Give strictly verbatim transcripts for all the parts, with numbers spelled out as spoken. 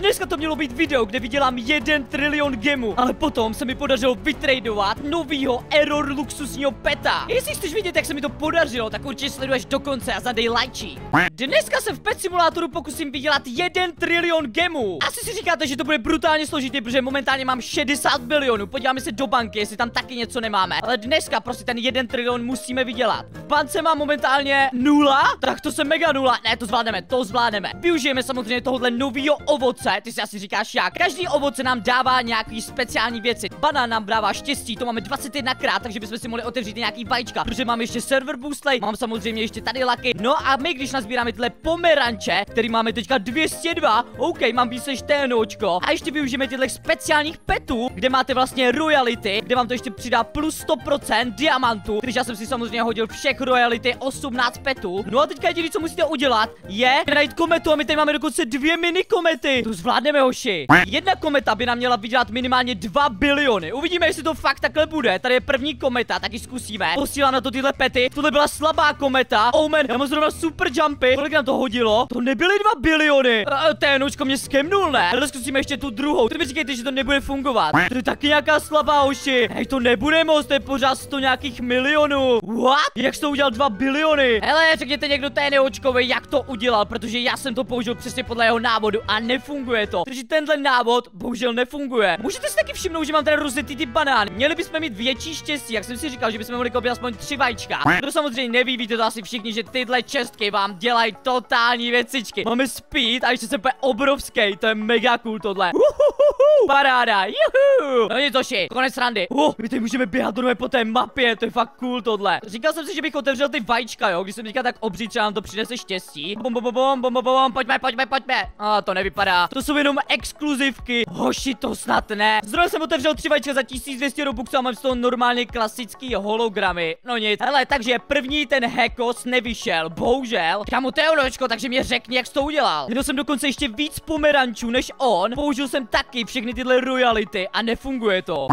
dneska to mělo být video, kde vydělám jeden trilion gemů, ale potom se mi podařilo vytradovat novýho Error luxusního peta. Jestli chceš vidět, jak se mi to podařilo, tak určitě sleduješ do konce a zadej lajčí. Dneska se v Pet Simulátoru pokusím vydělat jeden trilion gemů. Asi si říkáte, že to bude brutálně složitý, protože momentálně mám šedesát bilionů. Podíváme se do banky, jestli tam taky něco nemáme. Ale dneska prostě ten jeden trilion musíme vydělat. V bance mám momentálně nula, tak to se mega nula. Ne, to zvládneme, to zvládneme. Využijeme samozřejmě tohohle nového ovoce. Ty si asi říkáš jak. Každý ovoce nám dává nějaký speciální věci. Banán nám dává štěstí, to máme dvacet jedna krát, takže bychom si mohli otevřít nějaký vajíčka, protože mám ještě server boostlay, mám samozřejmě ještě tady laky. No a my, když nazbíráme tyhle pomeranče, který máme teďka dvě stě dva, OK, mám víc než ténočko. A ještě využijeme těchto speciálních petů, kde máte vlastně royalty, kde vám to ještě přidá plus sto procent diamantů, když já jsem si samozřejmě hodil všech royalty osmnáct petů. No a teďka jediné, co musíte udělat, je najít kometu a my tady máme dokonce dvě mini komety. To zvládneme, hoši. Jedna kometa by nám měla vydělat minimálně dva biliony. Uvidíme, jestli to fakt takhle bude. Tady je první kometa, taky zkusíme. Posílám na to tyhle pety. Tohle byla slabá kometa. Oh man, já mám zrovna super jumpy. Kolik nám to hodilo? To nebyly dva biliony. Uh, Ténočko mě skemnul, ne? Ale zkusíme ještě tu druhou. Ty mi říkejte, že to nebude fungovat. To je taky nějaká slabá, hoši. Hej, to nebude moc, to je pořád sto nějakých milionů. What? Jak jsi to udělal dva biliony? Hele, řekněte někdo Ténočkovi, jak to udělal, protože já jsem to použil přesně podle jeho návodu a nefunguje to. Takže tenhle návod bohužel nefunguje. Můžete si taky všimnout, že mám tady rozjetý ty banány. Měli bychom mít větší štěstí, jak jsem si říkal, že bychom mohli koupit aspoň tři vajíčka. To samozřejmě neví, víte to asi všichni, že tyhle čestky vám dělají totální věcičky. Máme speed a ještě se bude obrovský, to je mega cool tohle. Uhuhuhu, paráda, juhu. No nic, hoši, konec randy. Uh, my tady můžeme běhat do po té mapě, to je fakt cool tohle. Říkal jsem si, že bych otevřel ty vajíčka, jo, když jsem říkal tak obří, třeba nám to přinese štěstí. Bom, bom, bom, bom, bom, bom, pojďme, pojďme, pojďme. A to nevypadá. To jsou jenom exkluzivky. Hoši, to snad ne. Zrovna jsem otevřel tři vajíčka za tisíc dvě stě robuxů a mám z toho normálně klasický hologramy. No nic. Hele, takže první ten hekos nevyšel, bohužel. Kámo, Teonočko, takže mě řekni, jak jsi to udělal. Měl jsem dokonce ještě víc pomerančů než on. Použil jsem taky všechny tyhle royalty a nefunguje to.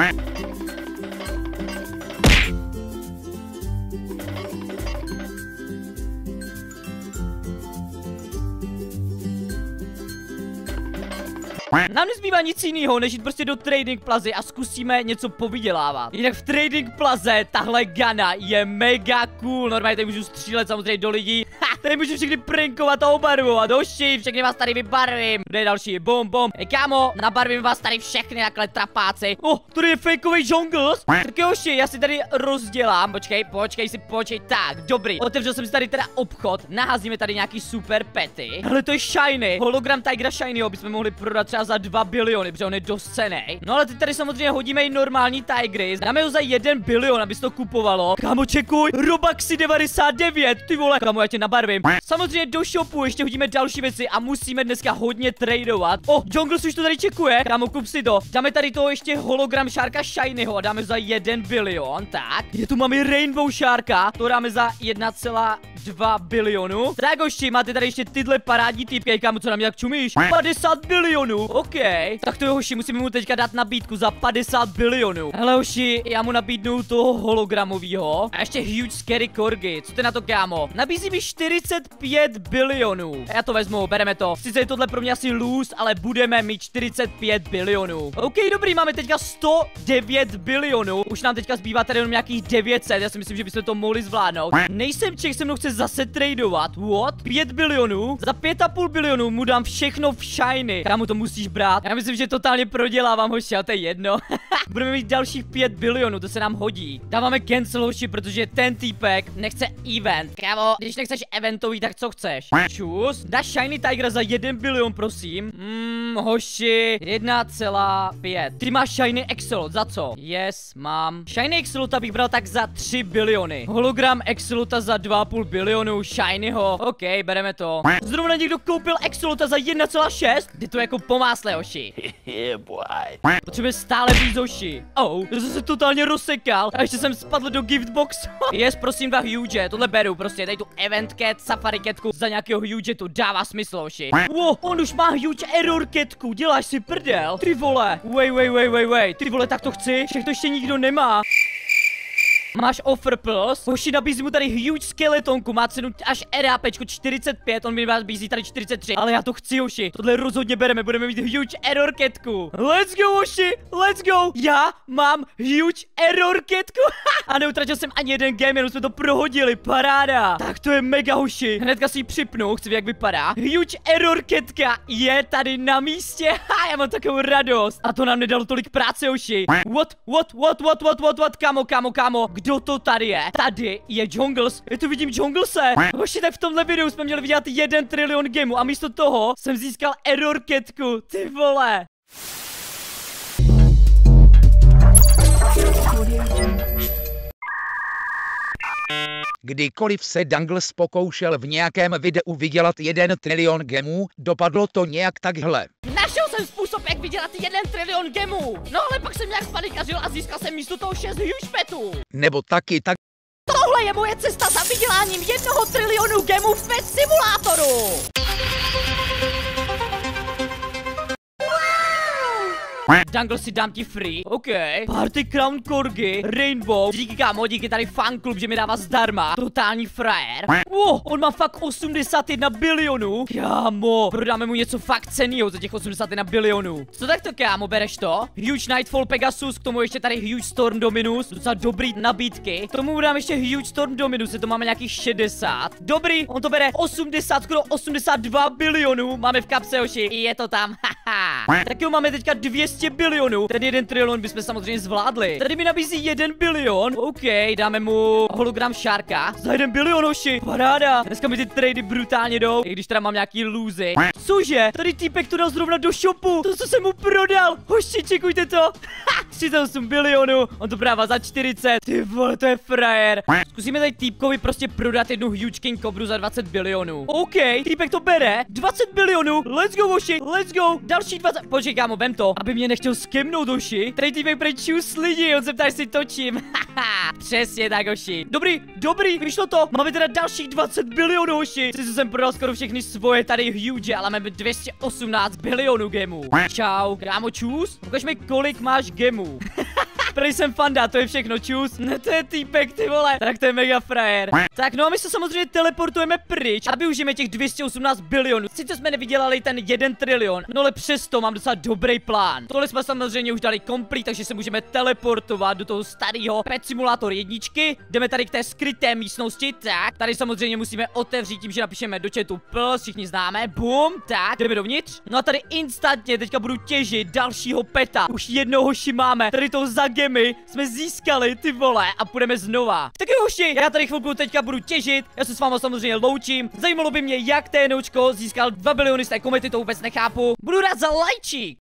Nám nezbývá nic jiného, než jít prostě do Trading Plazy a zkusíme něco povydělávat. Jinak v Trading Plaze tahle gana je mega cool. Normálně tady můžu střílet samozřejmě do lidí. Ha, tady můžu všechny prankovat a obarvovat. Hoši, všechny vás tady vybarvím. Kde je další? Bum, bum. Hej, kámo, nabarvím vás tady všechny takhle trapáci. Oh, tady je fakeový jungles. Tak jo, hoši, já si tady rozdělám. Počkej, počkej si, počkej. Tak, dobrý. Otevřel jsem si tady teda obchod. Naházíme tady nějaký super pety. Ale to je shiny. Hologram Tigera Shinyho bychom mohli prodat třeba za dva biliony, protože on je dost cennej. No ale teď tady samozřejmě hodíme i normální Tigry. Dáme ho za jeden bilion, aby se to kupovalo. Kámo, čekuj, Robuxy devadesát devět, ty vole. Kámo, já tě nabarvím. Samozřejmě do shopu ještě hodíme další věci a musíme dneska hodně tradovat. Oh, Jungles už to tady čekuje. Kámo, kup si to. Dáme tady toho ještě hologram Sharka Shinyho a dáme za jeden bilion. Tak, je tu máme Rainbow Sharka, to dáme za jedna celá dva bilionu. Tak, hoši, máte tady ještě tyhle parádní týpky. Kámo, co na mě tak čumíš? padesát bilionů. OK, tak to jo, hoši, musíme mu teďka dát nabídku za padesát bilionů. Hele, hoši, já mu nabídnu toho hologramovýho. A ještě huge scary corgi. Co ty na to, kámo? Nabízí mi čtyřicet pět bilionů. Já to vezmu, bereme to. Sice je tohle pro mě asi lose, ale budeme mít čtyřicet pět bilionů. OK, dobrý, máme teďka sto devět bilionů. Už nám teďka zbývá tady jenom nějakých devět set. Já si myslím, že bychom to mohli zvládnout. Nejsem Čech, se mnou chce zase tradovat. What? pět bilionů? Za pět a půl bilionů mu dám všechno v shiny. Kámo, to musíš brát. Já myslím, že totálně prodělávám, hoši, a to je jedno. Budeme mít dalších pět bilionů, to se nám hodí. Dáváme cancel, hoši, protože ten týpek nechce event. Kámo, když nechceš eventový, tak co chceš? Čus, dáš shiny Tigera za jeden bilion, prosím. Hmm, hoši, jedna celá pět. Ty máš shiny Exolot, za co? Yes, mám. Shiny Exolota bych bral tak za tři biliony. Hologram Exolota za dva a půl bilionu, shinyho. OK, bereme to. Zrovna někdo koupil Exolota za jedna celá šest? Jde to jako po másle, hoši. Potřebuje stále víc, hoši. Oh, to jsem se totálně rozsekal. A ještě jsem spadl do giftboxu. Yes, prosím, dva huge, tohle beru, prostě tady tu event cat, safari catku za nějakého huge, to dává smysl, hoši. Wow, on už má huge error catku, děláš si prdel. Ty vole, wait, wait, wait, wait, wait. Ty vole, tak to chci, však to ještě nikdo nemá. Máš offer plus, hoši, nabízí mu tady huge skeletonku, má cenu až RAPčko čtyřicet pět, on mi nabízí tady čtyřicet tři, ale já to chci, hoši, tohle rozhodně bereme, budeme mít huge error ketku. Let's go, hoši, let's go, já mám huge error ketku, a neutratil jsem ani jeden game, jenom jsme to prohodili, paráda. Tak to je mega, hoši, hnedka si ji připnu, chci, jak vypadá. Huge error ketka je tady na místě, ha, já mám takovou radost, a to nám nedalo tolik práce, hoši. What, what, what, what, what, what, what, kamo, kamo, kamo, kdo to tady je? Tady je Jungles, já tu vidím Junglese. Hoši, tak v tomhle videu jsme měli vidět jeden trilion gameu a místo toho jsem získal error ketku, ty vole. Kdykoliv se Dangles pokoušel v nějakém videu vydělat jeden trilion gemů, dopadlo to nějak takhle. Našel jsem způsob, jak vydělat jeden trilion gemů. No ale pak jsem nějak spanikařil a získal jsem místo toho šest huge petů. Nebo taky tak. Tohle je moje cesta za vyděláním jednoho trilionu gemů v Pet Simulátoru. Jungle si dám ti free, OK. Party Crown Corgi, Rainbow, díky kámo, díky tady fanklub, že mi dává zdarma. Totální frajer. Wow, on má fakt osmdesát jedna bilionů. Kámo, prodáme mu něco fakt cenného za těch osmdesát jedna bilionů. Co tak to, kámo, bereš to? Huge Nightfall Pegasus, k tomu ještě tady Huge Storm Dominus, docela dobrý nabídky. K tomu dám ještě Huge Storm Dominus, to máme nějakých šedesát. Dobrý, on to bere osmdesát, skoro osmdesát dva bilionů. Máme v kapse, hoši, je to tam, haha. Tak jo, máme teďka dvě stě bilionů. Ten jeden trilion bychom samozřejmě zvládli. Tady mi nabízí jeden bilion. OK, dáme mu hologram Sharka. Za jeden bilion, hoši. Paráda. Dneska mi ty trady brutálně jdou, i když teda mám nějaký lůzy. Cože? Tady týpek to dal zrovna do shopu. To, co jsem mu prodal. Hoši, čekujte to. Ha, třicet osm bilionů. On to prodává za čtyřicet. Ty vole, to je frajer. Zkusíme tady týpkovi prostě prodat jednu huge king cobru za dvacet bilionů. OK, týpek to bere. dvacet bilionů. Let's go, hoši. Let's go. Další dvacet. Počkej, kámo, vem to, aby mě nechtěl skemnout, hoši. Tady týpek prečus lidi, on se ptá, jestli točím. Haha, přesně tak, hoši. Dobrý, dobrý, vyšlo to. Máme teda dalších dvacet bilionů, hoši. Sice jsem prodal skoro všechny svoje tady huge, ale máme dvě stě osmnáct bilionů gemů. Čau, kámo, čus. Ukaž mi, kolik máš gemů. Prej jsem fanda, to je všechno, čus. Ne, to je týpek, ty vole. Tak to je mega frajer. Tak no a my se samozřejmě teleportujeme pryč a využijeme těch dvě stě osmnáct bilionů. Sice jsme nevydělali ten jeden trilion, no ale přesto mám docela dobrý plán. Tohle jsme samozřejmě už dali complete, takže se můžeme teleportovat do toho starého Pet Simulator jedničky. Jdeme tady k té skryté místnosti, tak. Tady samozřejmě musíme otevřít tím, že napíšeme do chatu plus, všichni známe, boom, tak. Jdeme dovnitř. No a tady instantně teďka budu těžit dalšího peta. Už jednoho hoši máme. Tady toho za gemy jsme získali, ty vole, a půjdeme znova. Tak jo, hoši, já tady chvilku teďka budu těžit. Já se s váma samozřejmě loučím. Zajímalo by mě, jak TNOčko získal dva biliony z té komety, to vůbec nechápu. Budu rád za lajčík.